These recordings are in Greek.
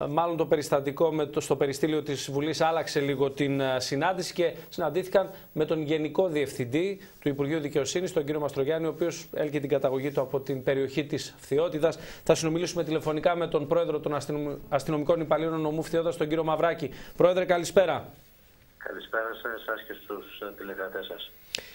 Μάλλον το περιστατικό στο περιστήλιο της Βουλής άλλαξε λίγο την συνάντηση και συναντήθηκαν με τον Γενικό Διευθυντή του Υπουργείου Δικαιοσύνης, τον κύριο Μαστρογιάννη, ο οποίος έλκει την καταγωγή του από την περιοχή της Φθιώτιδας. Θα συνομιλήσουμε τηλεφωνικά με τον πρόεδρο των αστυνομικών υπαλλήλων νομού Φθιώτιδας, τον κύριο Μαυράκη. Πρόεδρε, καλησπέρα. Καλησπέρα σε εσάς και στους τηλεθεατές σας.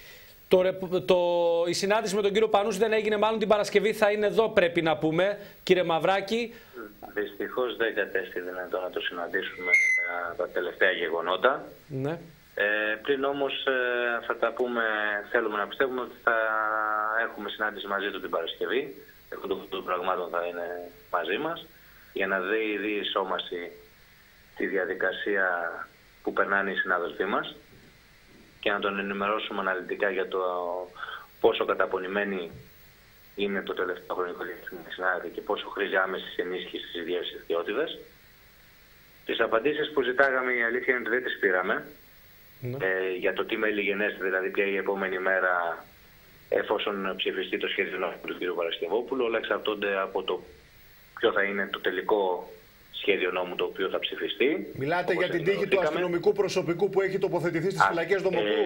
Η συνάντηση με τον κύριο Πανούση δεν έγινε, μάλλον την Παρασκευή θα είναι εδώ, πρέπει να πούμε, κύριε Μαυράκη. Δυστυχώς δεν κατέστη δυνατό να το συναντήσουμε με τα τελευταία γεγονότα. Ναι. Πριν όμως θα τα πούμε, θέλουμε να πιστεύουμε ότι θα έχουμε συνάντηση μαζί του την Παρασκευή. Εκ των πραγμάτων θα είναι μαζί μας για να δει η σώμαση τη διαδικασία που περνάνε οι συνάδελφοί μας και να τον ενημερώσουμε αναλυτικά για το πόσο καταπονημένοι είναι το τελευταίο χρονικό διάστημα συνάδελφοι και πόσο χρήζει άμεση ενίσχυση στις ιδιαίτερες ιδιότητες. Τις απαντήσεις που ζητάγαμε, η αλήθεια είναι ότι δεν τις πήραμε. Για το τι μελιγενέστε, δηλαδή ποια η επόμενη μέρα, εφόσον ψηφιστεί το σχέδιο νόμου του κ. Παρασκευόπουλου, όλα εξαρτώνται από το ποιο θα είναι το τελικό σχέδιο νόμου το οποίο θα ψηφιστεί. Μιλάτε για την τύχη του αστυνομικού προσωπικού που έχει τοποθετηθεί στις φυλακές Δομοκού.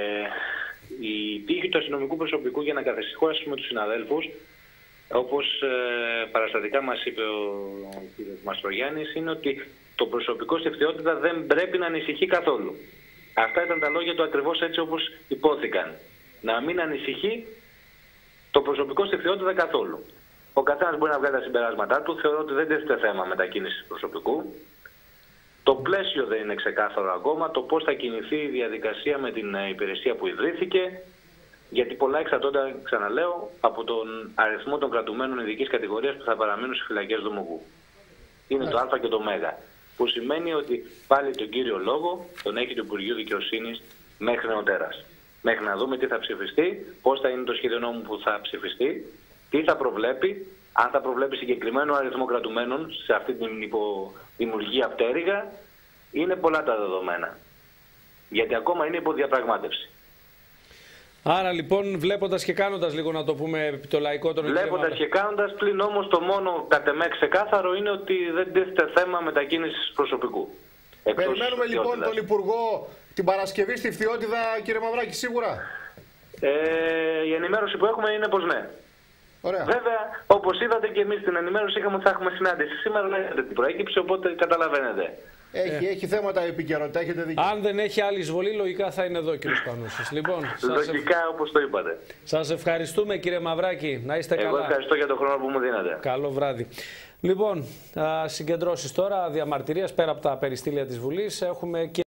Η τύχη του αστυνομικού προσωπικού, για να καθησυχάσουμε τους συναδέλφους, όπως παραστατικά μας είπε ο κ. Μαστρογιάννης, είναι ότι το προσωπικό στη Φθιώτιδα δεν πρέπει να ανησυχεί καθόλου. Αυτά ήταν τα λόγια του ακριβώς έτσι όπως υπόθηκαν. Να μην ανησυχεί το προσωπικό στη Φθιώτιδα καθόλου. Ο καθένας μπορεί να βγάλει τα συμπεράσματά του. Θεωρώ ότι δεν τίθεται θέμα μετακίνησης προσωπικού. Το πλαίσιο δεν είναι ξεκάθαρο ακόμα. Το πώς θα κινηθεί η διαδικασία με την υπηρεσία που ιδρύθηκε. Γιατί πολλά εξαρτώνται, ξαναλέω, από τον αριθμό των κρατουμένων ειδικής κατηγορίας που θα παραμείνουν στις φυλακές Δομοκού. Είναι το Α και το Μ. Που σημαίνει ότι πάλι τον κύριο λόγο τον έχει το Υπουργείο Δικαιοσύνης μέχρι νεοτέρας. Μέχρι να δούμε τι θα ψηφιστεί, πώς θα είναι το σχέδιο νόμου που θα ψηφιστεί, τι θα προβλέπει, αν θα προβλέπει συγκεκριμένο αριθμό κρατουμένων σε αυτή την δημιουργία πτέρυγα. Είναι πολλά τα δεδομένα. Γιατί ακόμα είναι υποδιαπραγμάτευση. Άρα λοιπόν, βλέποντας και κάνοντας, λίγο να το πούμε επί το λαϊκό των βλέποντας και κάνοντας, πλην όμως το μόνο κατ' εμέ ξεκάθαρο είναι ότι δεν τίθεται θέμα μετακίνησης προσωπικού. Περιμένουμε λοιπόν τον Υπουργό την Παρασκευή στη Φθιώτιδα, κύριε Μαυράκη, σίγουρα. Η ενημέρωση που έχουμε είναι πως ναι. Ωραία. Βέβαια, όπως είδατε και εμείς την ενημέρωση είχαμε ότι θα έχουμε συνάντηση. Σήμερα δεν έχετε την προέκυψη, οπότε καταλαβαίνετε. Έχει θέματα επικαιρότητα, έχετε δίκιο. Αν δεν έχει άλλη εισβολή, λογικά θα είναι εδώ, κύριε Πανούσης. Λοιπόν, λογικά, όπως το είπατε. Σας ευχαριστούμε, κύριε Μαυράκη. Να είστε καλά. Εγώ ευχαριστώ για τον χρόνο που μου δίνετε. Καλό βράδυ. Λοιπόν, συγκεντρώσεις τώρα διαμαρτυρίας πέρα από τα περιστήλια της Βουλής. Έχουμε και